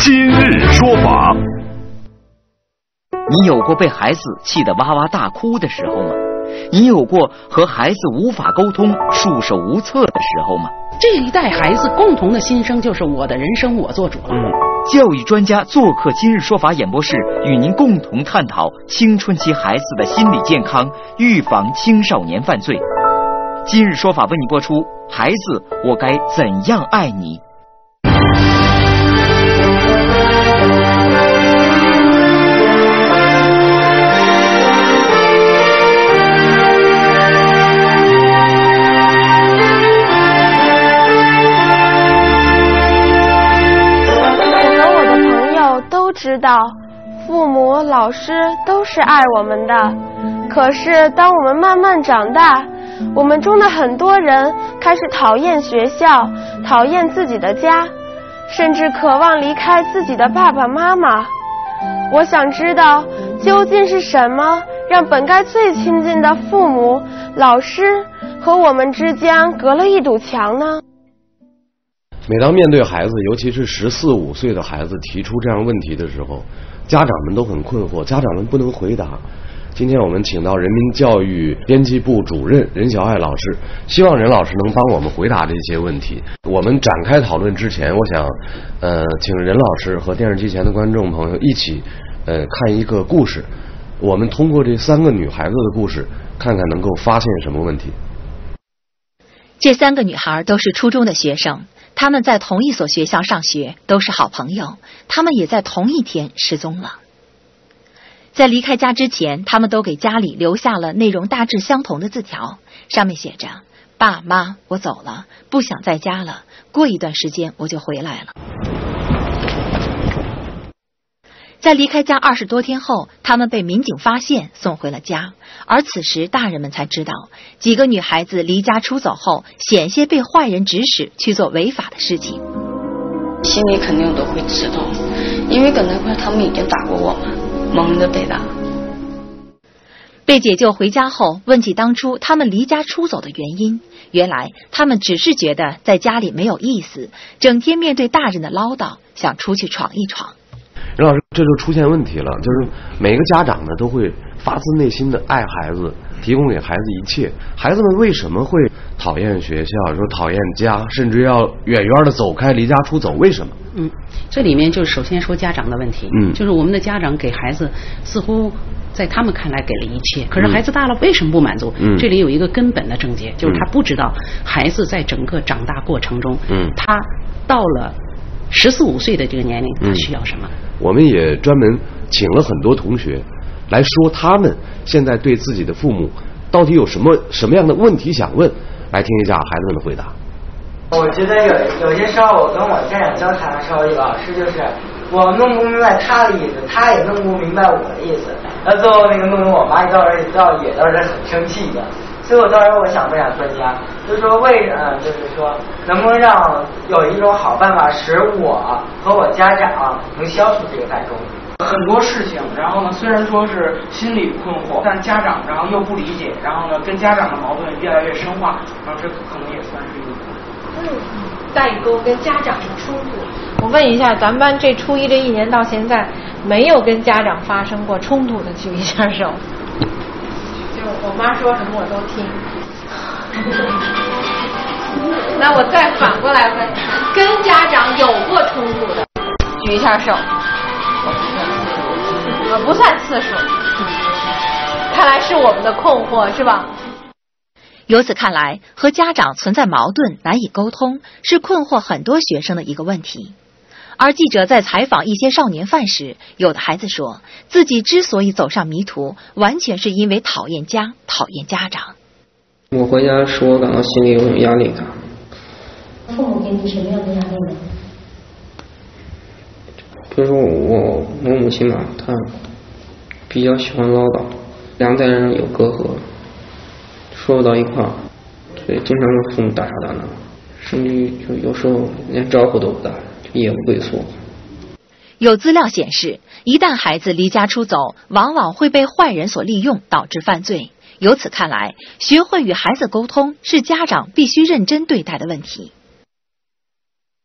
今日说法。 你有过被孩子气得哇哇大哭的时候吗？你有过和孩子无法沟通、束手无策的时候吗？ 这一代孩子共同的心声就是我的人生我做主了。 教育专家做客今日说法演播室，与您共同探讨青春期孩子的心理健康，预防青少年犯罪。今日说法为你播出：孩子，我该怎样爱你？ 知道父母老师都是爱我们的，可是当我们慢慢长大，我们中的很多人开始讨厌学校，讨厌自己的家，甚至渴望离开自己的爸爸妈妈。我想知道究竟是什么让本该最亲近的父母老师和我们之间隔了一堵墙呢？ 每当面对孩子，尤其是14、15岁的孩子提出这样问题的时候，家长们都很困惑，家长们不能回答。今天我们请到人民教育编辑部主任任小爱老师，希望任老师能帮我们回答这些问题。我们展开讨论之前，我想请任老师和电视机前的观众朋友一起看一个故事，我们通过这3个女孩子的故事，看看能够发现什么问题。 这3个女孩都是初中的学生，她们在同一所学校上学，都是好朋友，她们也在同一天失踪了。在离开家之前，她们都给家里留下了内容大致相同的字条，上面写着：爸妈，我走了，不想在家了，过一段时间我就回来了。在离开家20多天后，他们被民警发现，送回了家。而此时大人们才知道，几个女孩子离家出走后，险些被坏人指使去做违法的事情。 心里肯定都会知道，因为跟那块他们已经打过我们，蒙着被打。 被解救回家后，问起当初他们离家出走的原因，原来他们只是觉得在家里没有意思，整天面对大人的唠叨，想出去闯一闯。 任老师，这就出现问题了，就是每个家长呢都会发自内心的爱孩子，提供给孩子一切。孩子们为什么会讨厌学校，说讨厌家，甚至要远远的走开，离家出走？为什么？ 这里面就是首先说家长的问题，就是我们的家长给孩子似乎在他们看来给了一切，可是孩子大了为什么不满足？这里有一个根本的症结，就是他不知道孩子在整个长大过程中，他到了14、15岁的这个年龄，他需要什么？ 我们也专门请了很多同学来说他们现在对自己的父母到底有什么样的问题想问，来听一下孩子们的回答。 我觉得有些时候我跟我家长交谈的时候，老师就是我弄不明白他的意思，他也弄不明白我的意思，那最后那个弄得我妈也倒是很生气的。所以我到时候我想问一下专家，就是说就是说能不能让有一种好办法，使我和我家长能消除这个代沟？ 很多事情，然后呢，虽然说是心里困惑，但家长然后又不理解，然后呢，跟家长的矛盾越来越深化，然后这可能也算是一个代沟跟家长的冲突。我问一下，咱们班这初一这1年到现在没有跟家长发生过冲突的，举一下手。我妈说什么我都听。那我再反过来问，跟家长有过冲突的，举一下手。不算次数。看来是我们的困惑，是吧？ 由此看来，和家长存在矛盾、难以沟通，是困惑很多学生的一个问题。而记者在采访一些少年犯时，有的孩子说，自己之所以走上迷途，完全是因为讨厌家、讨厌家长。 我回家时，我感到心里有种压力感。 父母给你什么样的压力呢？ 比如说我母亲嘛，她比较喜欢唠叨，2代人有隔阂，说不到一块儿，所以经常跟父母大吵大闹，甚至就有时候连招呼都不打，就夜不归宿。 有资料显示，一旦孩子离家出走，往往会被坏人所利用，导致犯罪。由此看来，学会与孩子沟通是家长必须认真对待的问题。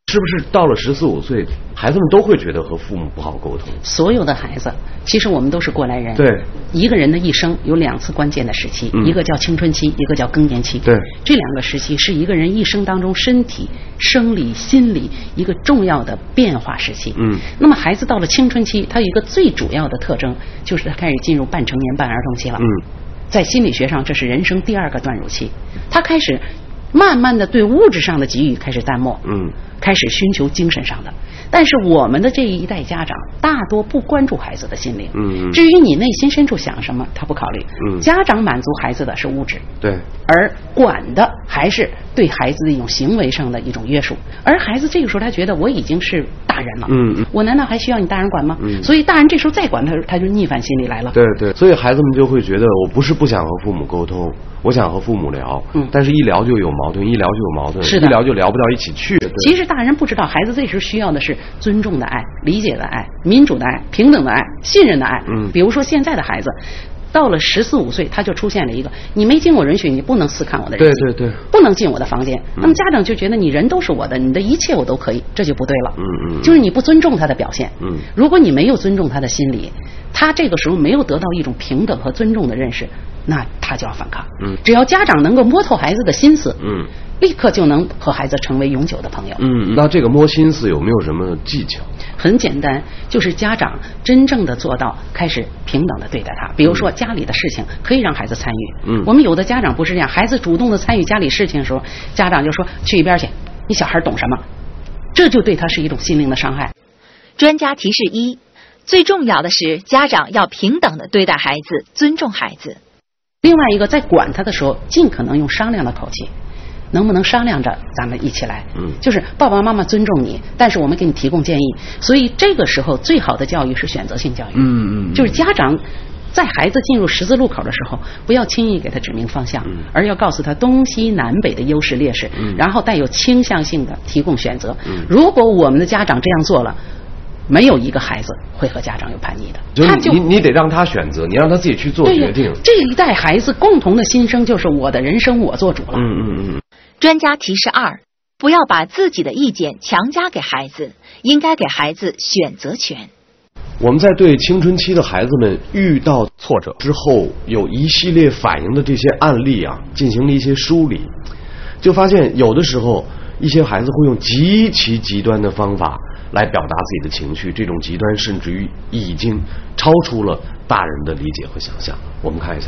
是不是到了14、15岁，孩子们都会觉得和父母不好沟通？ 所有的孩子，其实我们都是过来人。 对， 一个人的一生有2次关键的时期，一个叫青春期，一个叫更年期。 对， 这2个时期是一个人一生当中身体、生理、心理一个重要的变化时期。那么孩子到了青春期，他有一个最主要的特征，就是他开始进入半成年、半儿童期了。在心理学上，这是人生第2个断乳期，他开始慢慢的对物质上的给予开始淡漠，开始寻求精神上的。但是我们的这一代家长大多不关注孩子的心灵，至于你内心深处想什么，他不考虑。家长满足孩子的是物质， 对， 而管的还是对孩子的一种行为上的一种约束。而孩子这个时候他觉得我已经是大人了，我难道还需要你大人管吗？所以大人这时候再管他就逆反心理来了。 对对，所以孩子们就会觉得我不是不想和父母沟通，我想和父母聊，但是一聊就有矛盾，一聊就有矛盾， 是的， 一聊就聊不到一起去。 其实大人不知道，孩子这时候需要的是尊重的爱、理解的爱、民主的爱、平等的爱、信任的爱。比如说现在的孩子到了14、15岁，他就出现了一个你没经我允许，你不能私看我的人， 对对对， 不能进我的房间。那么家长就觉得你人都是我的，你的一切我都可以，这就不对了。就是你不尊重他的表现。如果你没有尊重他的心理，他这个时候没有得到一种平等和尊重的认识，那他就要反抗。只要家长能够摸透孩子的心思，立刻就能和孩子成为永久的朋友。 那这个摸心思有没有什么技巧？ 很简单，就是家长真正的做到开始平等的对待他。比如说家里的事情可以让孩子参与。我们有的家长不是这样，孩子主动的参与家里事情的时候，家长就说去一边去，你小孩懂什么？这就对他是一种心灵的伤害。 专家提示1，最重要的是家长要平等的对待孩子，尊重孩子。 另外一个，在管他的时候，尽可能用商量的口气。能不能商量着咱们一起来？就是爸爸妈妈尊重你，但是我们给你提供建议。所以这个时候最好的教育是选择性教育。就是家长在孩子进入十字路口的时候，不要轻易给他指明方向，而要告诉他东西南北的优势劣势，然后带有倾向性的提供选择。如果我们的家长这样做了，没有一个孩子会和家长有叛逆的。 就是你得让他选择，你让他自己去做决定。 这一代孩子共同的心声就是我的人生我做主了。 专家提示2，不要把自己的意见强加给孩子，应该给孩子选择权。 我们在对青春期的孩子们遇到挫折之后有一系列反应的这些案例啊，进行了一些梳理，就发现有的时候一些孩子会用极其极端的方法来表达自己的情绪，这种极端甚至于已经超出了大人的理解和想象。我们看一下，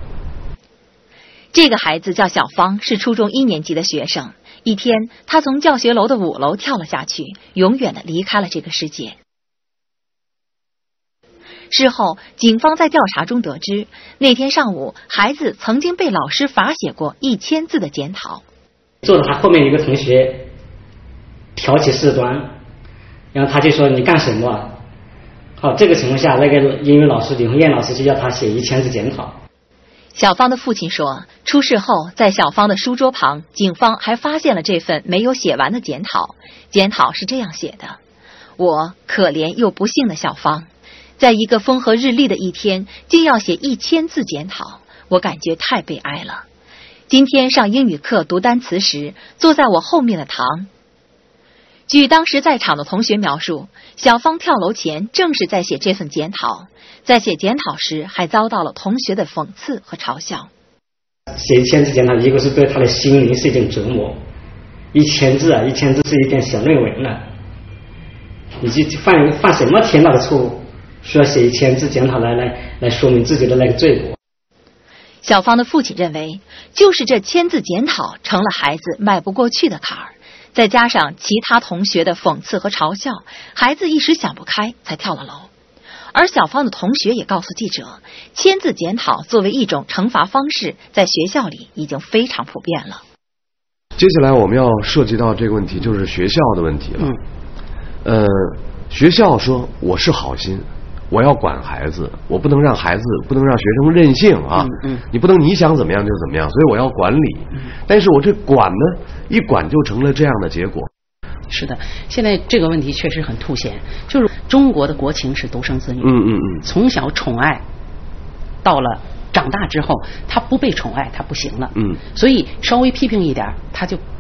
这个孩子叫小芳，是初中1年级的学生。一天，他从教学楼的5楼跳了下去，永远的离开了这个世界。事后，警方在调查中得知，那天上午，孩子曾经被老师罚写过1000字的检讨。 坐在他后面一个同学挑起事端，然后他就说你干什么？好，这个情况下，那个英语老师李红艳老师就要他写1000字检讨。 小芳的父亲说，出事后，在小芳的书桌旁，警方还发现了这份没有写完的检讨。检讨是这样写的：我可怜又不幸的小芳，在一个风和日丽的一天，竟要写1000字检讨，我感觉太悲哀了。今天上英语课读单词时，坐在我后面的唐。据当时在场的同学描述，小芳跳楼前正是在写这份检讨，在写检讨时还遭到了同学的讽刺和嘲笑。 写1000字检讨，一个是对他的心灵是一种折磨，1000字啊，1000字是一点小论文了，你去犯什么天大的错误，需要写1000字检讨来说明自己的那个罪过。 小芳的父亲认为，就是这1000字检讨成了孩子迈不过去的坎儿，再加上其他同学的讽刺和嘲笑，孩子一时想不开才跳了楼。而小芳的同学也告诉记者，1000字检讨作为一种惩罚方式，在学校里已经非常普遍了。 接下来我们要涉及到这个问题，就是学校的问题了。学校说我是好心，我要管孩子，我不能让学生任性啊。你不能你想怎么样就怎么样，所以我要管理。但是我这管呢，一管就成了这样的结果。 是的，现在这个问题确实很凸显，就是中国的国情是独生子女，从小宠爱，到了长大之后，他不被宠爱，他不行了，所以稍微批评一点，他就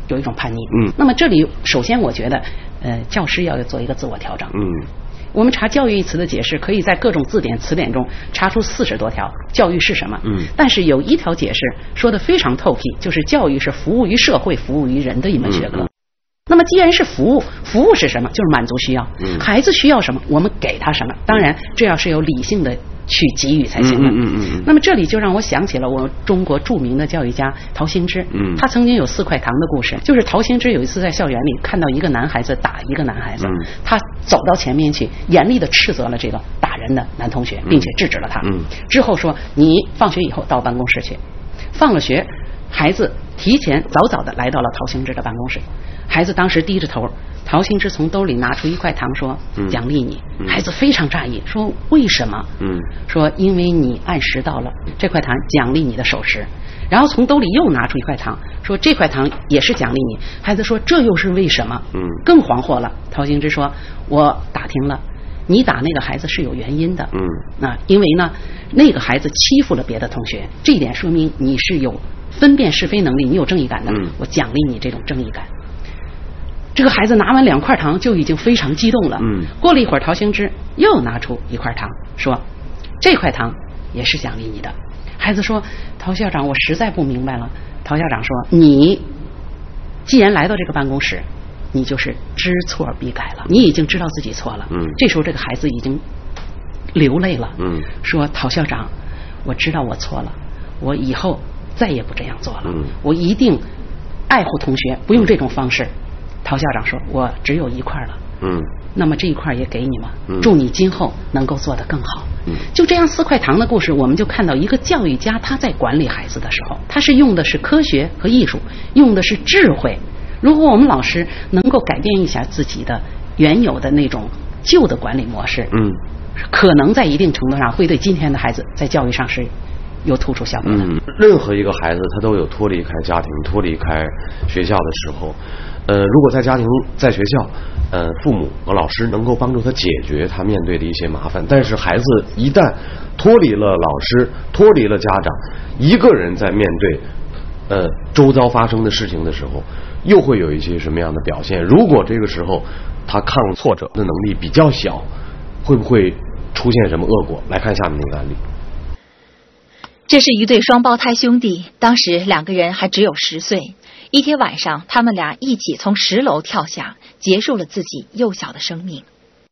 有一种叛逆。那么这里首先我觉得，教师要做一个自我调整。我们查教育一词的解释，可以在各种字典词典中查出40多条教育是什么。但是有一条解释说得非常透辟，就是教育是服务于社会、服务于人的一门学科。那么既然是服务，服务是什么？就是满足需要。孩子需要什么，我们给他什么。当然，这要是有理性的去给予才行的。那么这里就让我想起了我中国著名的教育家陶行知。他曾经有4块糖的故事，就是陶行知有一次在校园里看到一个男孩子打一个男孩子，他走到前面去，严厉地斥责了这个打人的男同学，并且制止了他。之后说：“你放学以后到办公室去。”放了学，孩子提前早的来到了陶行知的办公室。孩子当时低着头，陶行知从兜里拿出1块糖说：“奖励你。”孩子非常诧异，说：“为什么？”说：“因为你按时到了，这块糖奖励你的守时。”然后从兜里又拿出1块糖，说：“这块糖也是奖励你。”孩子说：“这又是为什么？”更惶惑了。陶行知说：“我打听了，你打那个孩子是有原因的。因为呢，那个孩子欺负了别的同学，这一点说明你是有分辨是非能力，你有正义感的。我奖励你这种正义感。”这个孩子拿完2块糖就已经非常激动了。过了一会儿，陶行知又拿出1块糖，说：“这块糖也是奖励你的。”孩子说：“陶校长，我实在不明白了。”陶校长说：“你既然来到这个办公室，你就是知错必改了，你已经知道自己错了。”这时候这个孩子已经流泪了。说：“陶校长，我知道我错了，我以后再也不这样做了。我一定爱护同学，不用这种方式。”陶校长说：“我只有1块了。”那么这1块也给你嘛，祝你今后能够做得更好。就这样4块糖的故事，我们就看到一个教育家他在管理孩子的时候，他是用的是科学和艺术，用的是智慧。如果我们老师能够改变一下自己的原有的那种旧的管理模式，可能在一定程度上会对今天的孩子在教育上是有突出效果的。 任何一个孩子他都有脱离开家庭、脱离开学校的时候。如果在家庭、在学校，父母和老师能够帮助他解决他面对的一些麻烦，但是孩子一旦脱离了老师、脱离了家长，一个人在面对周遭发生的事情的时候，又会有一些什么样的表现？如果这个时候他抗挫折的能力比较小，会不会出现什么恶果？来看下面那个案例。 这是一对双胞胎兄弟，当时2个人还只有10岁。一天晚上，他们俩一起从10楼跳下，结束了自己幼小的生命。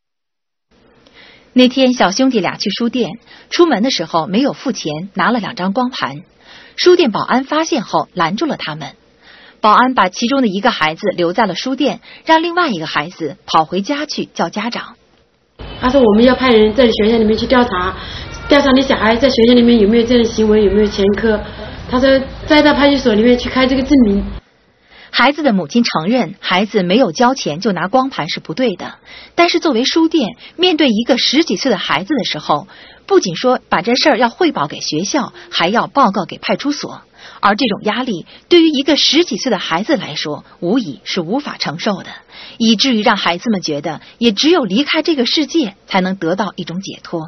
那天，小兄弟俩去书店，出门的时候没有付钱，拿了2张光盘。书店保安发现后拦住了他们。保安把其中的一个孩子留在了书店，让另外一个孩子跑回家去叫家长。 他说：“我们要派人在学校里面去调查你小孩在学校里面有没有这样的行为，有没有前科。”他说：“再到派出所里面去开这个证明。” 孩子的母亲承认，孩子没有交钱就拿光盘是不对的。但是作为书店，面对一个10几岁的孩子的时候，不仅说把这事儿要汇报给学校，还要报告给派出所。而这种压力对于一个10几岁的孩子来说，无疑是无法承受的，以至于让孩子们觉得也只有离开这个世界才能得到一种解脱。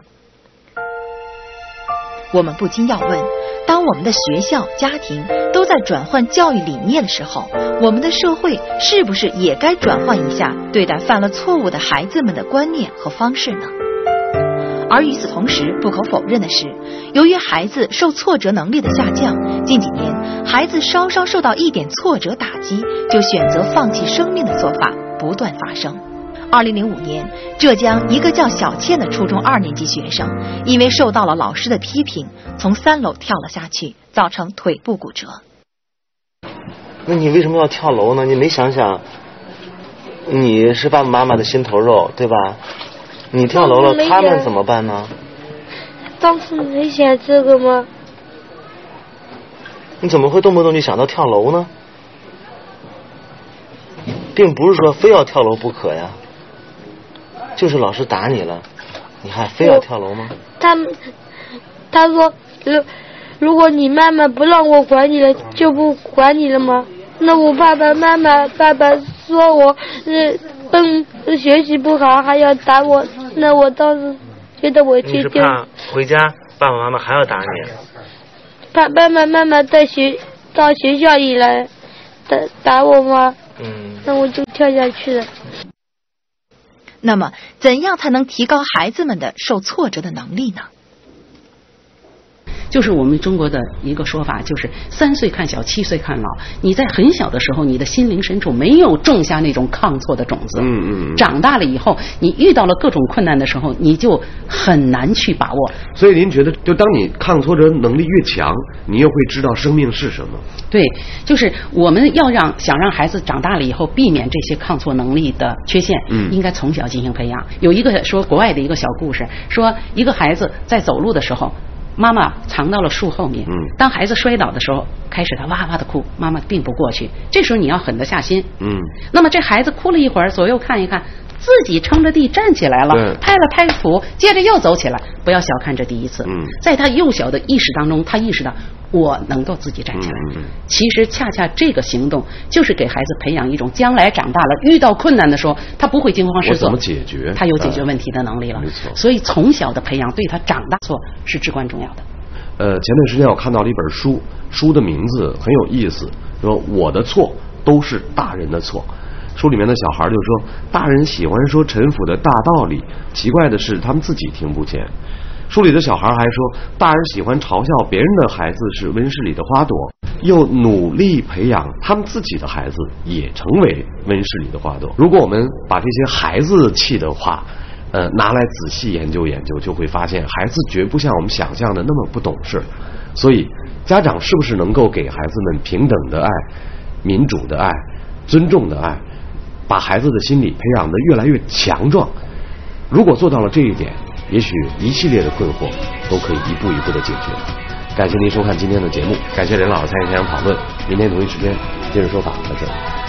我们不禁要问，当我们的学校、家庭都在转换教育理念的时候，我们的社会是不是也该转换一下对待犯了错误的孩子们的观念和方式呢？而与此同时，不可否认的是，由于孩子受挫折能力的下降，近几年孩子稍稍受到一点挫折打击，就选择放弃生命的做法不断发生。2005年，浙江一个叫小倩的初中2年级学生，因为受到了老师的批评，从3楼跳了下去，造成腿部骨折。 那你为什么要跳楼呢？你没想想，你是爸爸妈妈的心头肉，对吧？你跳楼了，他们怎么办呢？ 当时没想这个吗？ 你怎么会动不动就想到跳楼呢？并不是说非要跳楼不可呀。就是老师打你了，你还非要跳楼吗？ 他说，如果你妈妈不让我管你了，就不管你了吗？那我爸爸说我学习不好还要打我，那我当时觉得我你是怕回家爸爸妈妈还要打你？ 爸爸妈妈到学校里来， 打我吗？那我就跳下去了。 那么，怎样才能提高孩子们的受挫折的能力呢？ 就是我们中国的一个说法，就是3岁看小，7岁看老。你在很小的时候，你的心灵深处没有种下那种抗挫的种子。长大了以后，你遇到了各种困难的时候，你就很难去把握。 所以您觉得，就当你抗挫折能力越强，你又会知道生命是什么？ 对，就是我们要想让孩子长大了以后避免这些抗挫能力的缺陷，应该从小进行培养。有一个说国外的一个小故事，说一个孩子在走路的时候，妈妈藏到了树后面，当孩子摔倒的时候，开始他哇哇的哭，妈妈并不过去，这时候你要狠得下心。那么这孩子哭了一会儿，左右看一看，自己撑着地站起来了，拍了拍土，接着又走起来。不要小看这第一次，在他幼小的意识当中，他意识到我能够自己站起来。其实恰恰这个行动就是给孩子培养一种将来长大了遇到困难的时候，他不会惊慌失措， 我怎么解决？ 他有解决问题的能力了。 没错。 所以从小的培养对他长大错是至关重要的。 前段时间我看到了一本书，书的名字很有意思，说我的错都是大人的错。书里面的小孩就说，大人喜欢说陈腐的大道理，奇怪的是他们自己听不见。书里的小孩还说，大人喜欢嘲笑别人的孩子是温室里的花朵，又努力培养他们自己的孩子也成为温室里的花朵。如果我们把这些孩子气的话拿来仔细研究研究，就会发现孩子绝不像我们想象的那么不懂事。所以家长是不是能够给孩子们平等的爱、民主的爱、尊重的爱，把孩子的心理培养得越来越强壮？如果做到了这一点，也许一系列的困惑都可以一步一步的解决。感谢您收看今天的节目，感谢任老师参与现场讨论。明天同一时间，今日说法在这里。